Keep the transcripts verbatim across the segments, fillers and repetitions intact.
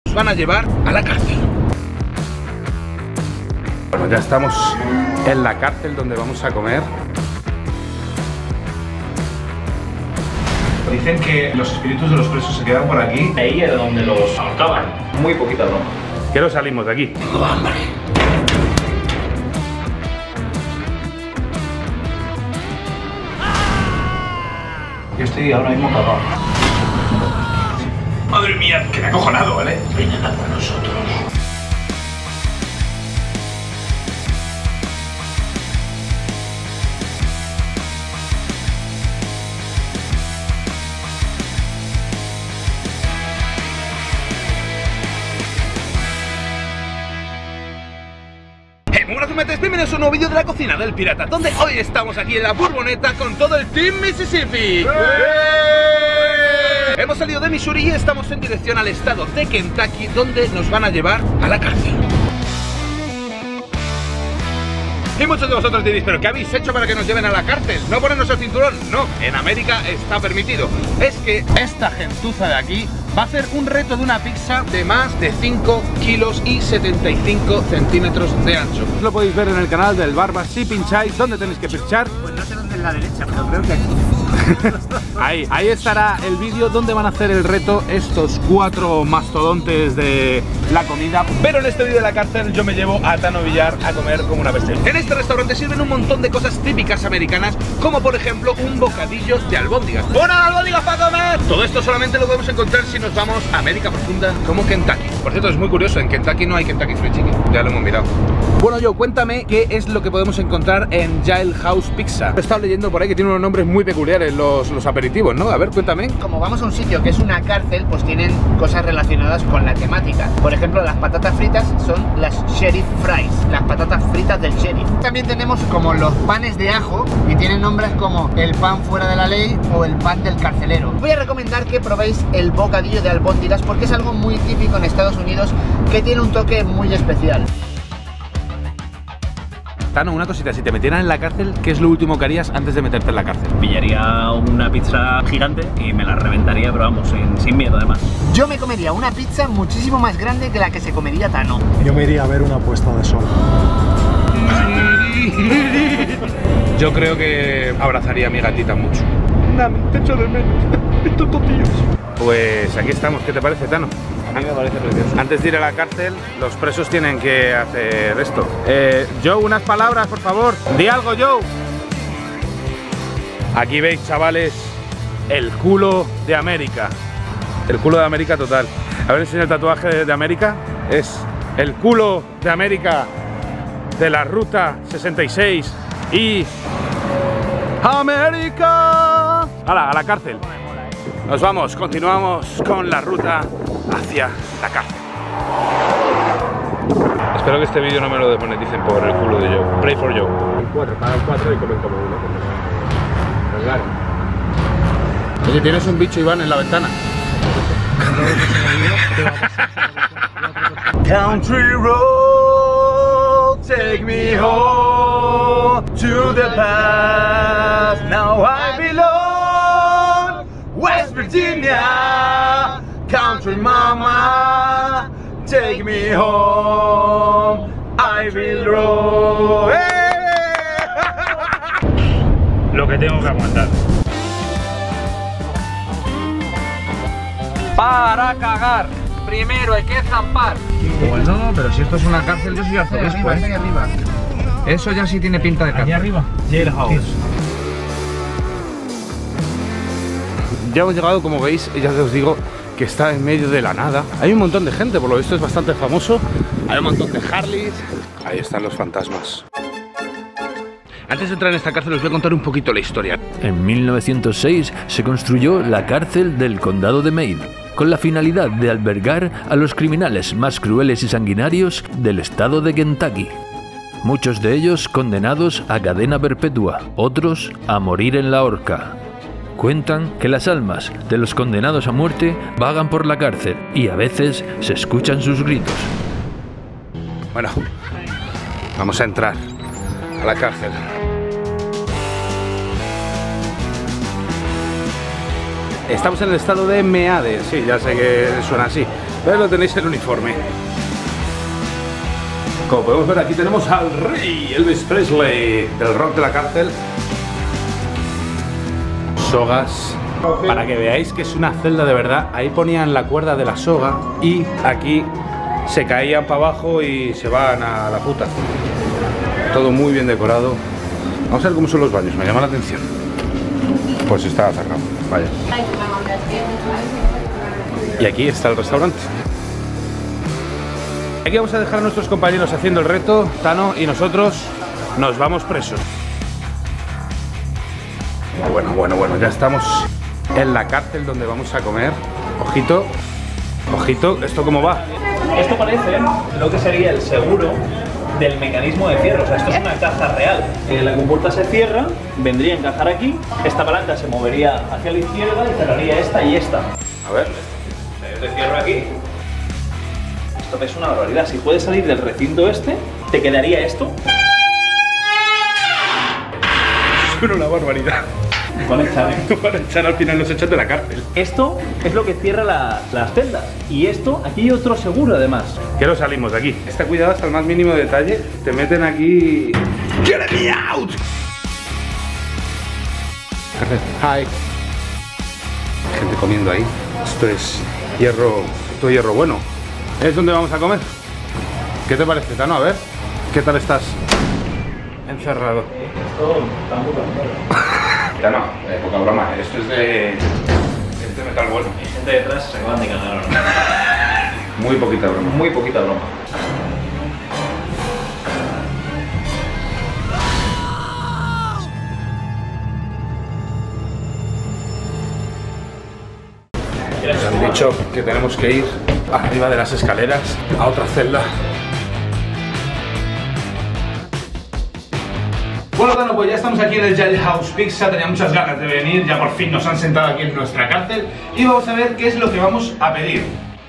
nos van a llevar a la cárcel. Bueno, ya estamos en la cárcel donde vamos a comer. Dicen que los espíritus de los presos se quedan por aquí. Ahí era donde los ahorcaban. Muy poquita broma. Que no salimos de aquí. Tengo hambre. Yo estoy ahora mismo cagado. Madre mía, que me ha acojonado, ¿vale? Vienen a por nosotros. Bienvenidos a un nuevo vídeo de la cocina del pirata, donde hoy estamos aquí en la Bourboneta con todo el Team Mississippi. ¡Eh! Hemos salido de Missouri y estamos en dirección al estado de Kentucky, donde nos van a llevar a la cárcel. Y muchos de vosotros diréis, ¿pero qué habéis hecho para que nos lleven a la cárcel? ¿No ponernos el cinturón? No, en América está permitido. Es que esta gentuza de aquí va a hacer un reto de una pizza de más de cinco kilos y setenta y cinco centímetros de ancho. Lo podéis ver en el canal del Barbas si pincháis. ¿Dónde tenéis que pinchar? Pues no sé dónde es la derecha, pero creo que aquí. Ahí, ahí estará el vídeo donde van a hacer el reto estos cuatro mastodontes de la comida. Pero en este vídeo de la cárcel yo me llevo a Tano Villar a comer como una bestia. En este restaurante sirven un montón de cosas típicas americanas, como por ejemplo un bocadillo de albóndigas. ¡Una albóndiga para comer! Todo esto solamente lo podemos encontrar si nos vamos a América Profunda, como Kentucky. Por cierto, es muy curioso, en Kentucky no hay Kentucky Fried Chicken, ya lo hemos mirado. Bueno, yo, cuéntame qué es lo que podemos encontrar en Jailhouse Pizza. He estado leyendo por ahí que tiene unos nombres muy peculiares los, los aperitivos, ¿no? A ver, cuéntame. Como vamos a un sitio que es una cárcel, pues tienen cosas relacionadas con la temática. Por ejemplo, las patatas fritas son las sheriff fries, las patatas fritas del sheriff. También tenemos como los panes de ajo y tienen nombres como el pan fuera de la ley o el pan del carcelero. Voy a recomendar que probéis el bocadillo de albóndigas porque es algo muy típico en Estados Unidos que tiene un toque muy especial. Tano, una cosita, si te metieran en la cárcel, ¿qué es lo último que harías antes de meterte en la cárcel? Pillaría una pizza gigante y me la reventaría, pero vamos, sin, sin miedo además. Yo me comería una pizza muchísimo más grande que la que se comería Tano. Yo me iría a ver una puesta de sol. Yo creo que abrazaría a mi gatita mucho. Dame, te echo de menos. Estos tíos. Pues aquí estamos, ¿qué te parece, Tano? A mí me parece precioso. Antes de ir a la cárcel, los presos tienen que hacer esto. Eh, Joe, unas palabras, por favor. Di algo, Joe. Aquí veis, chavales, el culo de América. El culo de América total. A ver si el tatuaje de, de América es el culo de América de la ruta sesenta y seis y América. ¡Hala, a la cárcel! Nos vamos, continuamos con la ruta hacia la cárcel. Espero que este vídeo no me lo desmoneticen por el culo de Joe. Pray for Joe. Cuatro, pagan cuatro y comen como uno. Pues claro. Oye, tienes un bicho, Iván, en la ventana. Country road, take me home to the past. Now I belong West Virginia. Country mama, take me home. Ivy Road. Lo que tengo que aguantar. Para cagar, primero hay que zampar. Bueno, pero si esto es una cárcel, yo soy arzobispo, ¿eh? arriba. Eso ya sí tiene pinta de cárcel. Allá arriba, Jailhouse. Ya hemos llegado, como veis, y ya os digo que está en medio de la nada. Hay un montón de gente, por lo visto es bastante famoso. Hay un montón de Harleys. Ahí están los fantasmas. Antes de entrar en esta cárcel os voy a contar un poquito la historia. En mil novecientos seis se construyó la cárcel del condado de Meade, con la finalidad de albergar a los criminales más crueles y sanguinarios del estado de Kentucky. Muchos de ellos condenados a cadena perpetua, otros a morir en la horca. Cuentan que las almas de los condenados a muerte vagan por la cárcel y a veces se escuchan sus gritos. Bueno, vamos a entrar a la cárcel. Estamos en el estado de Meade, sí, ya sé que suena así. Ahí lo tenéis el uniforme. Como podemos ver, aquí tenemos al rey Elvis Presley del rock de la cárcel. Sogas. Para que veáis que es una celda de verdad. Ahí ponían la cuerda de la soga y aquí se caían para abajo y se van a la puta. Todo muy bien decorado. Vamos a ver cómo son los baños, me llama la atención. Pues está cerrado, vaya. Y aquí está el restaurante. Aquí vamos a dejar a nuestros compañeros haciendo el reto, Tano, y nosotros nos vamos presos. Bueno, bueno, bueno, ya estamos en la cárcel donde vamos a comer. Ojito, ojito, ¿esto cómo va? Esto parece lo que sería el seguro del mecanismo de cierre. O sea, esto es una caja real. Eh, la compuerta se cierra, vendría a encajar aquí, esta palanca se movería hacia la izquierda y cerraría esta y esta. A ver. Yo te cierro aquí. Esto es una barbaridad. Si puedes salir del recinto este, te quedaría esto. Pero una barbaridad. Van a echar, ¿eh? Van a echar al final, los echan de la cárcel. Esto es lo que cierra la, las celdas. Y esto, aquí hay otro seguro además. Que no salimos de aquí. Está cuidado hasta el más mínimo detalle. Te meten aquí. ¡Get me out! Hi. Gente comiendo ahí. Esto es hierro. Esto es hierro bueno. ¿Es donde vamos a comer? ¿Qué te parece, Tano? A ver. ¿Qué tal estás? Encerrado. Esto está muy bueno. Ya no, eh, poca broma, esto es de, es de metal bueno. Hay gente detrás se acaban de ganar ahora. Muy poquita broma. Muy poquita broma. Nos han dicho que tenemos que ir arriba de las escaleras a otra celda. Bueno, Tano, pues ya estamos aquí en el Jailhouse Pizza, tenía muchas ganas de venir, ya por fin nos han sentado aquí en nuestra cárcel y vamos a ver qué es lo que vamos a pedir.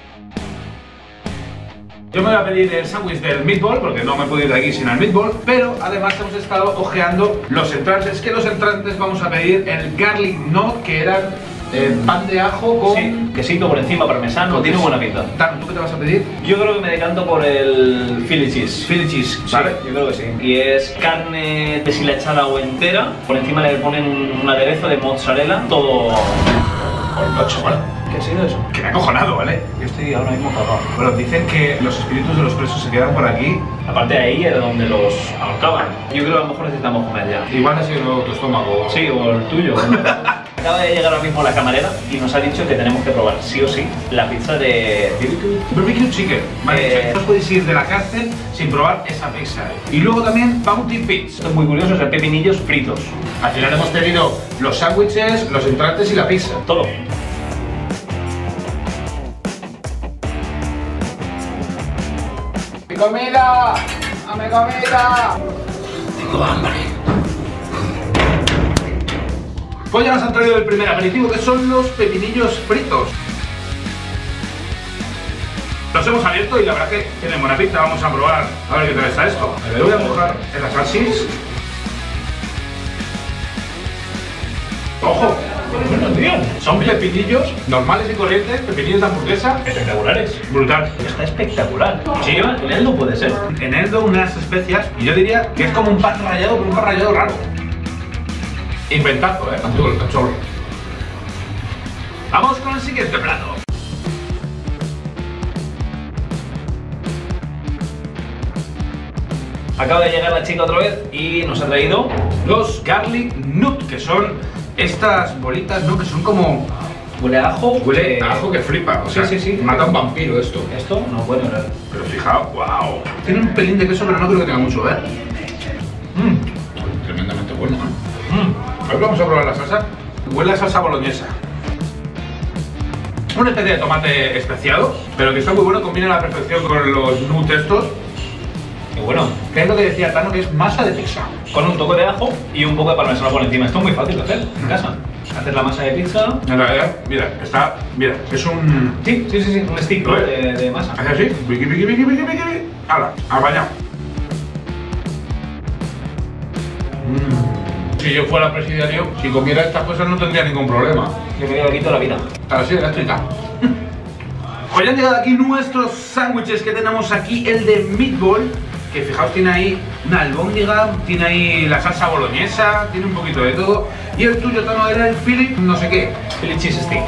Yo me voy a pedir el sándwich del meatball, porque no me puedo ir de aquí sin el meatball, pero además hemos estado ojeando los entrantes, que los entrantes vamos a pedir el garlic knot, que eran eh, pan de ajo con... Sí, quesito por encima, parmesano, tiene buena pinta. Tano, ¿tú qué te vas a pedir? Yo creo que me decanto por el Philly cheese. Philly cheese, Sí, ¿vale? yo creo que sí. Y es carne deshilachada o entera. Por encima le ponen un aderezo de mozzarella, todo... Con ocho, ¿vale? ¿Qué ha sido eso? Que me ha acojonado, ¿vale? Yo estoy ahora mismo cagado. Bueno, dicen que los espíritus de los presos se quedan por aquí. Aparte de ahí era donde los ahorcaban. Yo creo que a lo mejor necesitamos comer ya. Igual ha sido tu estómago. Sí, o el tuyo. Acaba de llegar ahora mismo la camarera y nos ha dicho que tenemos que probar sí o sí la pizza de Barbecue chicken. Vale, Eh, no os podéis ir de la cárcel sin probar esa pizza. Y luego también Bounty Pits. Esto es muy curioso, son pepinillos fritos. Al final hemos pedido los sándwiches, los entrantes y la pizza. Todo. ¡Mi comida! ¡A mi comida! Tengo hambre. Pues ya nos han traído el primer aperitivo, que son los pepinillos fritos. Los hemos abierto y la verdad que tienen buena pinta. Vamos a probar a ver qué tal está esto. Me voy a mojar en las salsis. ¡Ojo! Bueno, tío. Son pepinillos normales y corrientes, pepinillos de hamburguesa. Espectaculares. Brutal. Está espectacular. Sí, eneldo puede ser. Eneldo, unas especias, y yo diría que es como un pan rallado, pero un pan rallado raro. Inventazo, eh, Cachorro, cachorro. Vamos con el siguiente plato. Acaba de llegar la chica otra vez y nos ha traído Los garlic nut, que son estas bolitas, ¿no? Que son como... huele a ajo. Huele eh, a ajo que flipa, o sea, sí, sí, sí. mata a un vampiro esto. Esto no puede oler. Pero fijaos, wow. Tiene un pelín de queso, pero no creo que tenga mucho, ¿eh? Mmm. Tremendamente bueno, ¿eh? Mmm. A ver, vamos a probar la salsa. Huele a salsa boloñesa. Una especie de tomate especiado, pero que está muy bueno, combina a la perfección con los nut estos. Y bueno, Que es lo que decía Tano, que es masa de pizza. con un toque de ajo y un poco de parmesano por encima. Esto es muy fácil de hacer en casa. Hacer la masa de pizza. En realidad, mira, está... Mira, es un... Sí, sí, sí, sí. Un stick, ¿no? ¿Lo de, de masa. Hace así, piqui, piqui, piqui, piqui, piqui, piqui. ¡Hala! ¡Al bañado! Mm. Si yo fuera presidiario, si comiera estas cosas no tendría ningún problema. Yo me quedo aquí toda la vida. Ahora sí, eléctrica. Pues ya han llegado aquí nuestros sándwiches que tenemos aquí. El de meatball, que fijaos tiene ahí una albóndiga, tiene ahí la salsa boloñesa, tiene un poquito de todo. Y el tuyo, Tano, era el Philly no sé qué. Philly cheese stick.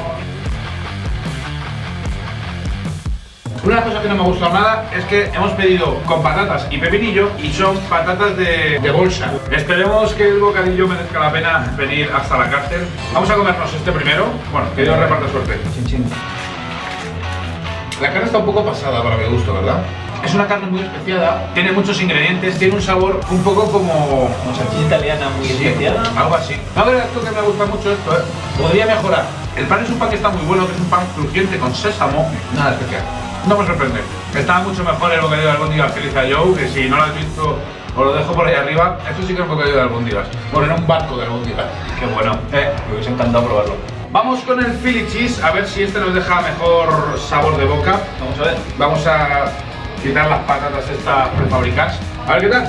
Una de las cosas que no me ha gustado nada es que hemos pedido con patatas y pepinillo y son patatas de, de bolsa. Esperemos que el bocadillo merezca la pena venir hasta la cárcel. Vamos a comernos este primero. Bueno, que Dios reparte suerte. Chin, chin. La carne está un poco pasada para mi gusto, ¿verdad? Es una carne muy especiada, tiene muchos ingredientes, tiene un sabor un poco como... Como salchicha italiana muy Sí, especial. algo así. La verdad es que me gusta mucho esto, ¿eh? Podría mejorar. El pan es un pan que está muy bueno, que es un pan crujiente con sésamo. Nada especial. No me sorprende. Estaba mucho mejor el bocadillo de albóndigas que dice Joe, que si no lo has visto os lo dejo por ahí arriba. Esto sí que es un bocadillo de albóndigas. Bueno, era un barco de albóndigas. Qué bueno. Eh, me hubiese encantado probarlo. Vamos con el Philly cheese, a ver si este nos deja mejor sabor de boca. Vamos a ver. Vamos a quitar las patatas estas prefabricadas. A ver qué tal.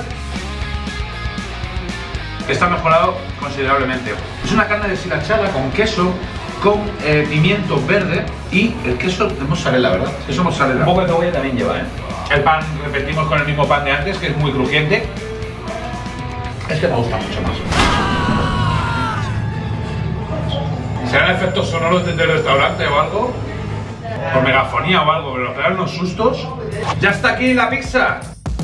Está mejorado considerablemente. Es una carne deshilachada con queso, con eh, pimiento verde y el queso de mozzarella, ¿verdad? Queso mozzarella. Un poco de cebolla también lleva, ¿eh? El pan, repetimos con el mismo pan de antes, que es muy crujiente. Este me gusta mucho más. ¿Serán efectos sonoros desde el restaurante o algo? Por megafonía o algo, pero pegan unos sustos. ¡Ya está aquí la pizza!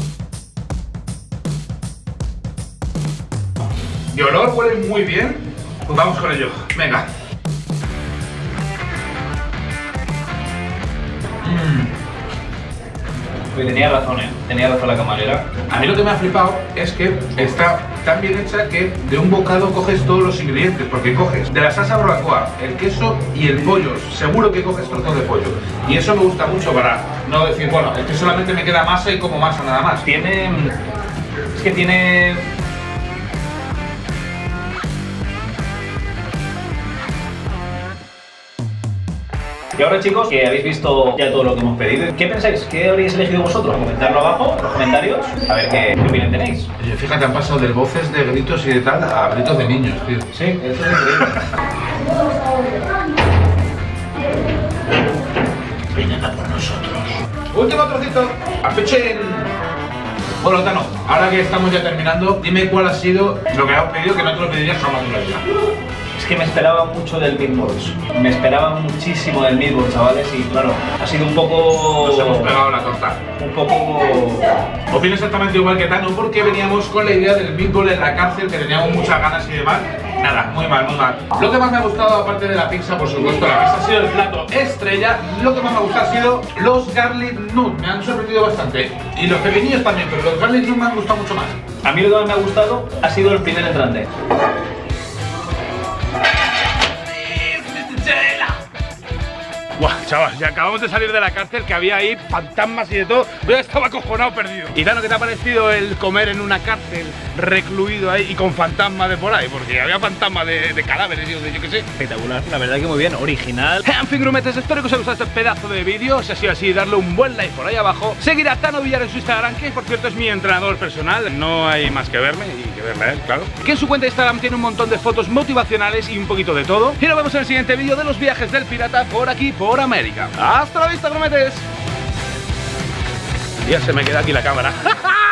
De olor huele muy bien. Pues vamos con ello. Venga. Pues tenía razón, ¿eh? Tenía razón la camarera. A mí lo que me ha flipado es que está tan bien hecha que de un bocado coges todos los ingredientes, porque coges de la salsa barbacoa, el queso y el pollo. Seguro que coges trozos de pollo. Y eso me gusta mucho para no decir, bueno, es que solamente me queda masa y como masa nada más. Tiene... Es que tiene... Y ahora, chicos, que habéis visto ya todo lo que hemos pedido, ¿qué pensáis? ¿Qué habríais elegido vosotros? Comentadlo abajo, en los comentarios, a ver qué, qué opinión tenéis. Oye, fíjate, han pasado de voces de gritos y de tal a gritos de niños, tío. Sí, esto es increíble. Vienen a por nosotros. Último trocito. Afichen. Bueno, Tano, ahora que estamos ya terminando, dime cuál ha sido lo que has pedido que no te lo pedirías jamás en la vida. Es que me esperaba mucho del meatballs. Me esperaba muchísimo del meatballs, chavales, y claro, ha sido un poco... Nos hemos pegado la torta. Un poco... Opino exactamente igual que Tano, porque veníamos con la idea del meatball en la cárcel, que teníamos muchas ganas y demás. Nada, muy mal, muy mal. Lo que más me ha gustado, aparte de la pizza, por supuesto, la pizza ha sido el plato estrella. Lo que más me ha gustado ha sido los garlic nuts. Me han sorprendido bastante. Y los pepinillos también, pero los garlic nuts me han gustado mucho más. A mí lo que más me ha gustado ha sido el primer entrante. Guau, chaval, ya acabamos de salir de la cárcel, que había ahí fantasmas y de todo. Yo estaba acojonado, perdido. Y Tano, ¿qué te ha parecido el comer en una cárcel recluido ahí y con fantasmas de por ahí? Porque había fantasmas de, de cadáveres y de yo qué sé. Espectacular, la verdad que muy bien, original. En fin, grumetes, espero que os haya gustado este pedazo de vídeo. Si ha sido así, darle un buen like por ahí abajo. Seguir a Tano Villar en su Instagram, que por cierto es mi entrenador personal. No hay más que verme y que verme a él, claro. Que en su cuenta de Instagram tiene un montón de fotos motivacionales y un poquito de todo. Y nos vemos en el siguiente vídeo de los viajes del pirata por aquí, por América. ¡Hasta la vista, grumetes! Ya se me queda aquí la cámara.